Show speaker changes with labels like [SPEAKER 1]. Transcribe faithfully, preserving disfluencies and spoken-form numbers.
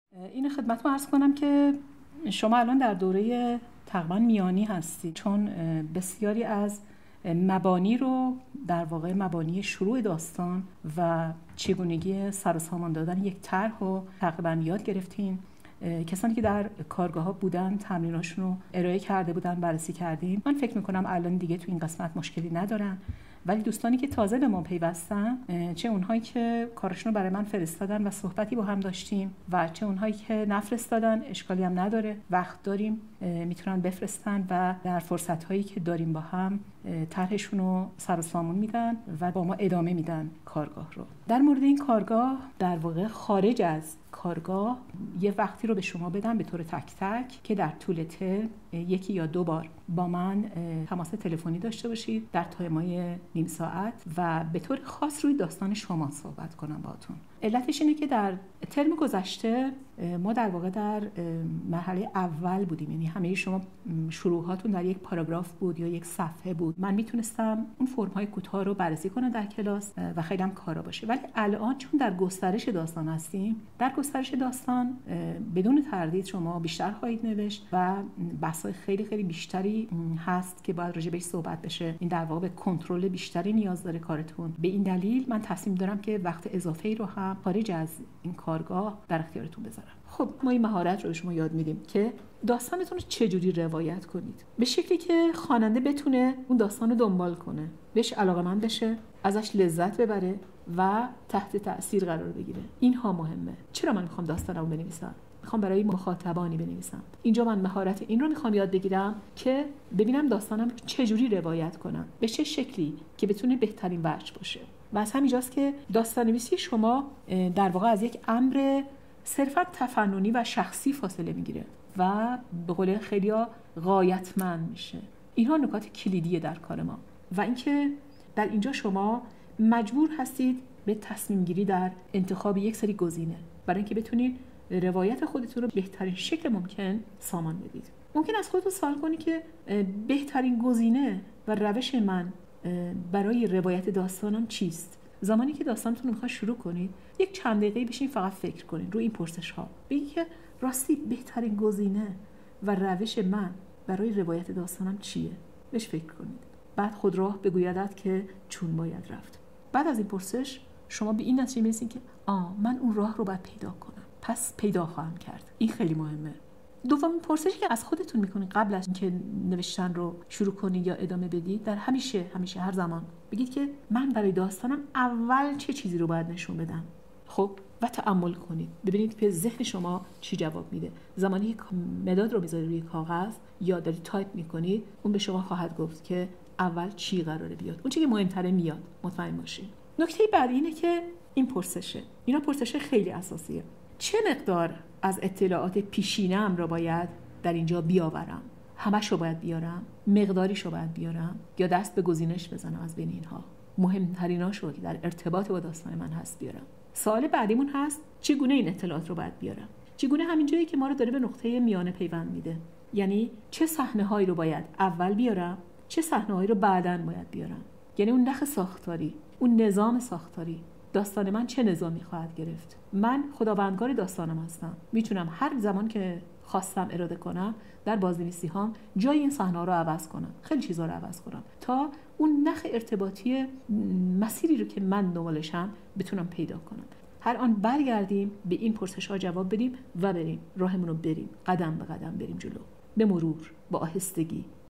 [SPEAKER 1] این خدمتتون عرض کنم که شما الان در دوره تقریبا میانی هستید، چون بسیاری از مبانی رو در واقع مبانی شروع داستان و چگونگی سر و سامان دادن یک طرح رو تقریبا یاد گرفتین. کسانی که در کارگاه ها بودن تمریناشون رو ارائه کرده بودن، بررسی کردیم. من فکر میکنم الان دیگه تو این قسمت مشکلی ندارن، ولی دوستانی که تازه به ما پیوستن، چه اونهایی که کارشون رو برای من فرستادن و صحبتی با هم داشتیم و چه اونهایی که نفرستادن، اشکالی هم نداره، وقت داریم، میتونن بفرستن و در فرصت‌هایی که داریم با هم طرحشون رو سر و سامون میدن و با ما ادامه میدن کارگاه رو. در مورد این کارگاه، در واقع خارج از کارگاه یه وقتی رو به شما بدم به طور تک تک که در طول ترم یکی یا دو بار با من تماس تلفنی داشته باشید در تایم‌های نیم ساعت و به طور خاص روی داستان شما صحبت کنم باهاتون. علتش اینه که در ترم گذشته ما در واقع در مرحله اول بودیم، یعنی همه شما شروعاتون در یک پاراگراف بود یا یک صفحه بود. من میتونستم اون فرم‌های کوتاه رو بررسی کنم در کلاس و خیلی هم کارا باشه، ولی الان چون در گسترش داستان هستیم، در گسترش داستان بدون تردید شما بیشتر خواهید نوشت و بحث‌های خیلی خیلی بیشتری هست که باید راجع بهش صحبت بشه. این در واقع به کنترل بیشتری نیاز داره کارتون. به این دلیل من تصمیم دارم که وقت اضافه‌ای رو هم خارج از این کارگاه در اختیارتون بذارم. خب ما این مهارت رو شما یاد میدیم که داستانتون رو چجوری روایت کنید به شکلی که خواننده بتونه اون داستان رو دنبال کنه، بهش علاقه‌مند بشه، ازش لذت ببره و تحت تأثیر قرار بگیره. اینها مهمه. چرا من میخوام داستانمو بنویسم؟ میخوام برای مخاطبانی بنویسم. اینجا من مهارت این رو میخوام یاد بگیرم که ببینم داستانم رو چجوری روایت کنم، به چه شکلی که بتونه بهترین وجه باشه. و از همینجاست که داستان‌نویسی شما در واقع از یک امر صرفاً تفننی و شخصی فاصله میگیره و به قول خیلی‌ها غایتمند میشه. اینها نکات کلیدیه در کار ما و اینکه در اینجا شما مجبور هستید به تصمیم گیری در انتخاب یک سری گزینه برای اینکه بتونید روایت خودتون رو بهترین شکل ممکن سامان بدید. ممکن است خودتون سوال کنید که بهترین گزینه و روش من برای روایت داستانم چیست؟ زمانی که داستانتون رو میخواید شروع کنید، یک چند دقیقه بشین فقط فکر کنید روی این پرسش ها. بگید که راستی بهترین گزینه و روش من برای روایت داستانم چیه؟ بهش فکر کنید. بعد خود راه بگویدت که چون باید رفت. بعد از این پرسش شما به این نتیجه میرسید که آ من اون راه رو باید پیدا کنم، پس پیدا خواهم کرد. این خیلی مهمه. دومین پرسشی که از خودتون میکنید قبل از اینکه نوشتن رو شروع کنید یا ادامه بدید، در همیشه همیشه هر زمان بگید که من برای داستانم اول چه چیزی رو باید نشون بدم. خب و تأمل کنید ببینید که ذهن شما چی جواب میده. زمانی که مداد رو میذارید روی کاغذ یا دارید تایپ میکنید، اون به شما خواهد گفت که اول چی قراره بیاد، اون چیزی که مهمتره میاد. مطمئن باشید. نکته بعدی اینه که این پرسشه، اینا پرسش خیلی اساسیه. چه مقدار از اطلاعات پیشینه‌ام را باید در اینجا بیاورم؟ همش رو باید بیارم؟ مقداریش رو باید بیارم؟ یا دست به گزینش بزنم از بین اینها؟ مهمتریناش رو که در ارتباط با داستان من هست بیارم. سوال بعدیمون هست چگونه این اطلاعات رو باید بیارم؟ چگونه همین جایی که ما رو داره به نقطه میانه پیوند میده. یعنی چه صحنه‌هایی رو باید اول بیارم؟ چه صحنه‌هایی رو بعداً باید بیارم؟ یعنی اون نخ ساختاری، اون نظام ساختاری، داستان من چه نظامی خواهد گرفت؟ من خداوندگار داستانم هستم. میتونم هر زمان که خواستم اراده کنم در بازنویسی هام جای این صحنه رو عوض کنم، خیلی چیزا رو عوض کنم تا اون نخ ارتباطی مسیری رو که من دنبالشم بتونم پیدا کنم. هر آن برگردیم به این پرسش‌ها جواب بدیم و بریم راهمون رو بریم، قدم به قدم بریم جلو، به مرور، با آهستگی.